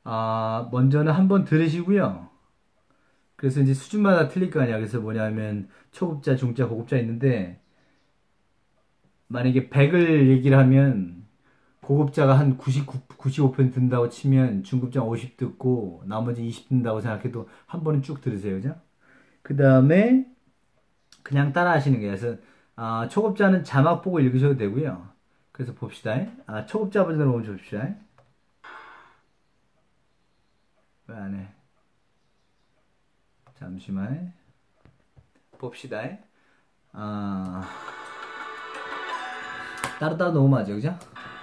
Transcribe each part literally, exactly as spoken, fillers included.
아, 먼저는 한번 들으시고요. 그래서 이제 수준마다 틀릴 거 아니야. 그래서 뭐냐면 초급자, 중급자, 고급자 있는데 만약에 백을 얘기를 하면 고급자가 한 구십구, 구십오 퍼센트 든다고 치면 중급자가 오십 듣고 나머지 이십 든다고 생각해도 한 번은 쭉 들으세요. 그죠? 그 다음에 그냥 따라 하시는 거예요. 그래서 아, 초급자는 자막 보고 읽으셔도 되고요. 그래서 봅시다. 아, 초급자 버전으로 먼저 봅시다. 왜 안 해? 잠시만. 봅시다. 아, 따로따로 녹음하죠. 그죠?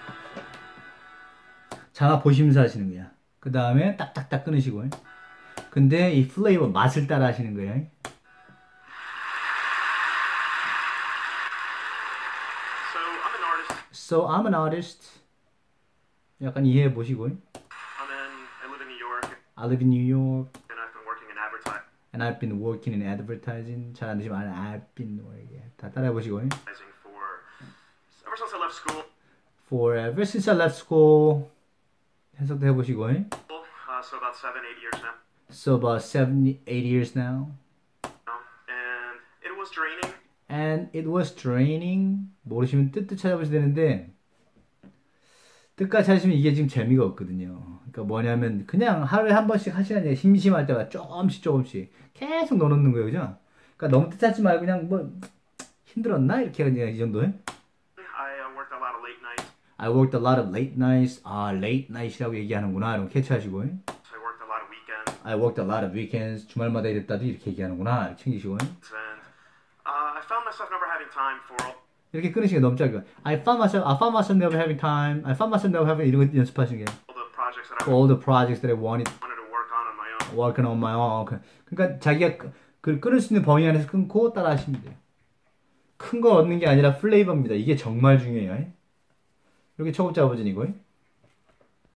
자막 보시면서 하시는 거야. 그 다음에 딱딱딱 끊으시고. 근데 이 플레이버 맛을 따라 하시는 거예요. So I'm an artist. 약간 이해해 보시고. I'm in, I live in New York. I live in New York. And I've been working in advertising And I've been working in advertising. 잘 안 되지만 I've been working. 다 따라해 보시고. for ever since I left school. For ever since I left school. 해석도 해보시고. Uh, so about seven, eight years now. So about seven, eight years now. And it was draining. And it was draining. 모르시면 뜻도 찾아보셔야 되는데 뜻까지 찾으시면 이게 지금 재미가 없거든요. 그러니까 뭐냐면 그냥 하루에 한 번씩 하시는 게 심심할 때마다 조금씩 조금씩 계속 넣어놓는 거예요. 그죠? 그러니까 너무 뜻 찾지 말고 그냥 뭐 힘들었나? 이렇게 그냥 이 정도에. I uh, worked a lot of late nights. I worked a lot of late nights. 아, late night이라고 얘기하는구나. 이런 거 캐치하시고. I worked a lot of weekends. I worked a lot of weekends. 주말마다 이랬다도 이렇게 얘기하는구나. 이렇게 챙기시고. And uh, I found myself never having time for all 이렇게 끊으시면 너무 짧아요. I found myself, I found myself never having time. I found myself never having 이런 거 연습하시는 게. the projects that I All the projects that I wanted, wanted to work on on my own. working on my own. 그러니까 자기가 그 끊을 수 있는 범위 안에서 끊고 따라 하시면 돼요. 큰 거 얻는 게 아니라 플레이버입니다. 이게 정말 중요해요. 이렇게 초급자 버전이고.